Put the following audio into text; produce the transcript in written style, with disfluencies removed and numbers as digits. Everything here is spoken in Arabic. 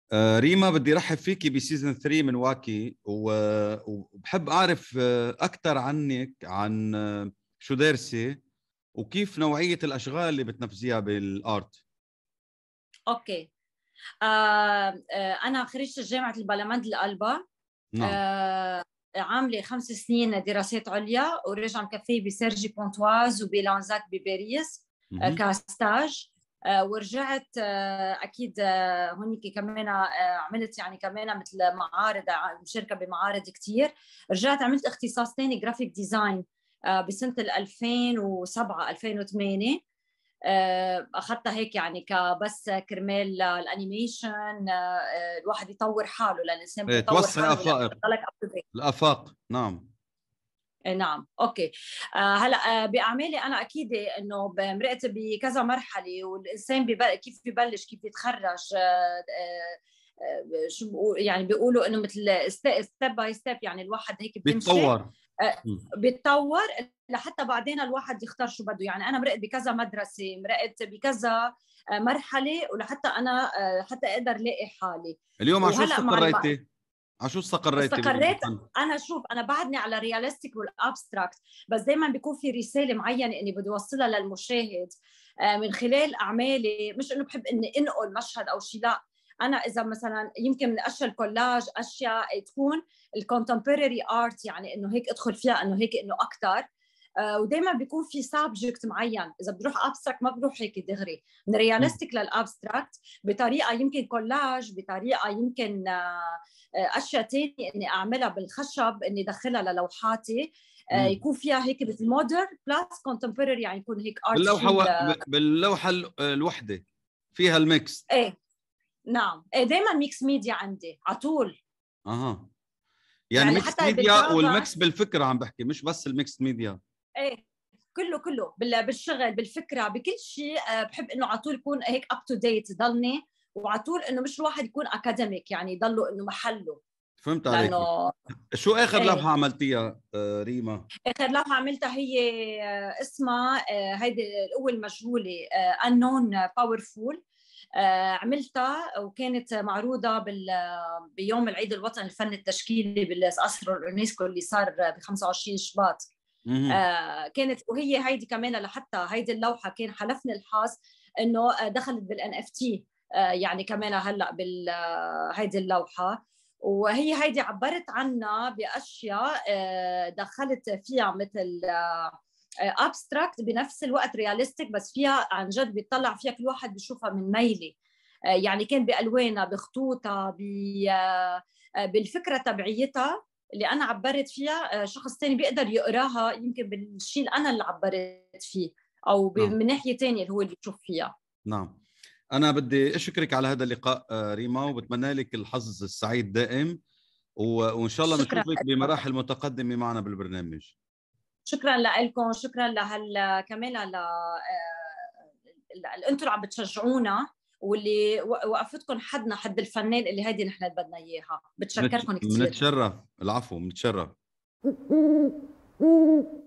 ريما، بدي رحب فيكي بسيزون 3 من واكي وبحب أعرف أكثر عنك، عن شو دارسة وكيف نوعية الأشغال اللي بتنفذيها بالآرت. اوكي. انا خريجة جامعة البرلمان القلبة. نعم. آه عاملة 5 سنين دراسات عليا، ورجع مكفية بسيرجي بونتواز وبلانزاك بباريس كستاج. ورجعت اكيد هونيك كمان عملت يعني كمان مثل معارض، مشاركه بمعارض كتير. رجعت عملت اختصاص ثاني جرافيك ديزاين بسنه 2007 2008. اخذتها هيك يعني كبس كرمال الانيميشن. الواحد يطور حاله، لان الانسان بده يطور توسع حاله لانه آفاق. يضلك اب تو ديت. الآفاق، نعم. نعم، اوكي. هلا باعمالي انا اكيد انه مرقت بكذا مرحله، والانسان كيف ببلش، كيف يتخرج. شو يعني بيقولوا انه مثل ستيب باي ستيب، يعني الواحد هيك بيمشي. بيتطور. بيتطور لحتى بعدين الواحد يختار شو بده. يعني انا مرقت بكذا مدرسه، مرقت بكذا مرحله، ولحتى انا حتى اقدر لاقي حالي. اليوم على شو وهلا مع استقريتي؟ على شو استقريتي استقريت. بالفن؟ انا شوف، انا بعدني على رياليستيك والابستراكت، بس دايما بيكون في رساله معينه اني بدي اوصلها للمشاهد من خلال اعمالي. مش انه بحب اني انقل مشهد او شيء، لا. انا اذا مثلا يمكن من اشياء الكولاج، اشياء تكون الكونتمبرري ارت، يعني انه هيك ادخل فيها انه هيك انه اكثر. ودائما بيكون في سابجكت معين. اذا بروح ابستراكت ما بروح هيك دغري من رياليستيك للابستراكت، بطريقه يمكن كولاج، بطريقه يمكن اشياء تانية اني اعملها بالخشب، اني ادخلها للوحاتي. يكون فيها هيك مثل مودرن بلس كونتمبرري، يعني يكون هيك باللوحة ارتفول. باللوحة الوحدة فيها الميكس. ايه، نعم. ايه، دائما ميكس ميديا عندي على طول. اها. يعني يعني ميكس حتى ميديا، بالكافا. والميكس بالفكرة عم بحكي، مش بس الميكس ميديا. ايه، كله بالشغل، بالفكره، بكل شيء. بحب انه على طول يكون هيك اب تو ديت ضلني، وعلى طول انه مش الواحد يكون اكاديميك، يعني يضله انه محله. فهمت عليك. لانه شو آخر ايه، لوحة عملتيها ريما؟ اخر لوحه عملتها هي اسمها هيدي الاول مجهوله، unknown powerful. عملتها وكانت معروضه بيوم العيد الوطني الفن التشكيلي بالقصر اليونسكو اللي صار ب 25 شباط. كانت، وهي هيدي كمان لحتى هيدي اللوحه كان حلفني الحظ انه دخلت بالان اف تي. يعني كمان هلا هيدي اللوحه. وهي هيدي عبرت عنها باشياء دخلت فيها مثل ابستراكت بنفس الوقت رياليستيك، بس فيها عن جد بيطلع فيها كل واحد بيشوفها من ميلي. يعني كان بالوانها، بخطوطها، بالفكره تبعيتها اللي انا عبرت فيها. شخص تاني بيقدر يقراها يمكن بالشيء اللي انا اللي عبرت فيه، او نعم. من ناحيه تانية اللي هو اللي بيشوف فيها. نعم. أنا بدي أشكرك على هذا اللقاء ريما، وبتمنى لك الحظ السعيد دائم، وإن شاء الله شكرا نشوفك لكم. بمراحل متقدمة معنا بالبرنامج. شكرا لكم، شكرا كمان انتم اللي عم بتشجعونا، واللي وقفتكم حدنا حد الفنان اللي هيدي نحن بدنا اياها. بتشكركم كثير. منتشرف، العفو، منتشرف.